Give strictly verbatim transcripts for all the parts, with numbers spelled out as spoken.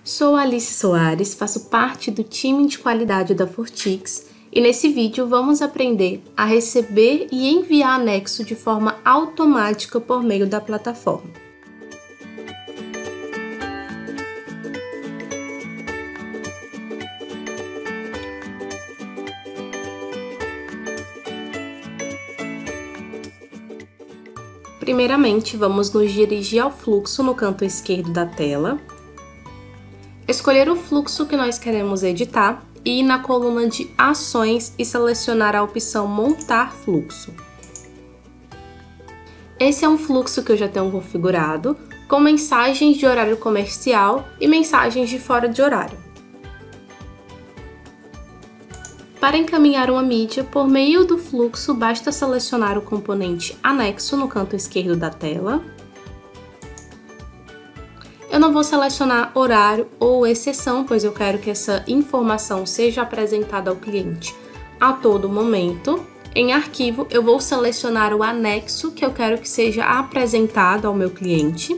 Sou Alice Soares, faço parte do time de qualidade da Fortix e nesse vídeo vamos aprender a receber e enviar anexo de forma automática por meio da plataforma. Primeiramente, vamos nos dirigir ao fluxo no canto esquerdo da tela, escolher o fluxo que nós queremos editar e ir na coluna de Ações e selecionar a opção Montar Fluxo. Esse é um fluxo que eu já tenho configurado, com mensagens de horário comercial e mensagens de fora de horário. Para encaminhar uma mídia por meio do fluxo, basta selecionar o componente Anexo no canto esquerdo da tela. Eu não vou selecionar horário ou exceção, pois eu quero que essa informação seja apresentada ao cliente a todo momento. Em arquivo, eu vou selecionar o anexo que eu quero que seja apresentado ao meu cliente.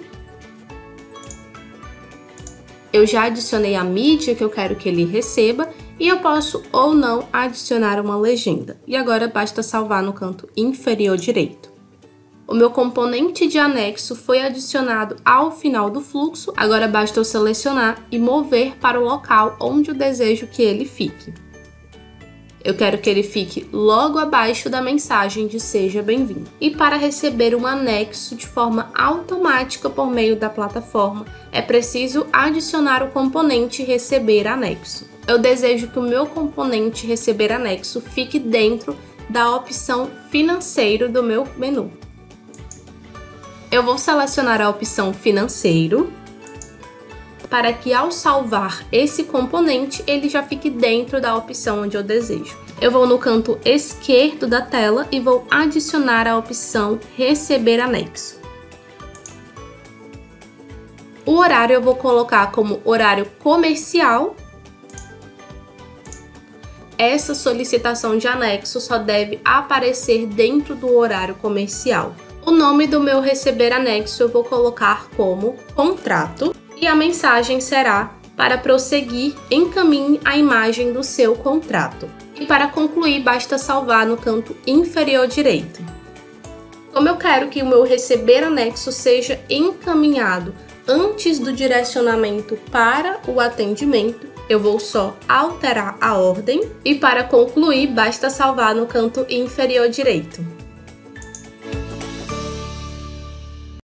Eu já adicionei a mídia que eu quero que ele receba e eu posso ou não adicionar uma legenda. E agora basta salvar no canto inferior direito. O meu componente de anexo foi adicionado ao final do fluxo, agora basta eu selecionar e mover para o local onde eu desejo que ele fique. Eu quero que ele fique logo abaixo da mensagem de Seja Bem-vindo. E para receber um anexo de forma automática por meio da plataforma, é preciso adicionar o componente Receber Anexo. Eu desejo que o meu componente Receber Anexo fique dentro da opção Financeiro do meu menu. Eu vou selecionar a opção Financeiro, para que ao salvar esse componente, ele já fique dentro da opção onde eu desejo. Eu vou no canto esquerdo da tela e vou adicionar a opção Receber Anexo. O horário eu vou colocar como horário comercial. Essa solicitação de anexo só deve aparecer dentro do horário comercial. O nome do meu Receber Anexo eu vou colocar como Contrato. E a mensagem será: para prosseguir, encaminhe a imagem do seu contrato. E para concluir, basta salvar no canto inferior direito. Como eu quero que o meu Receber Anexo seja encaminhado antes do direcionamento para o atendimento, eu vou só alterar a ordem. E para concluir, basta salvar no canto inferior direito.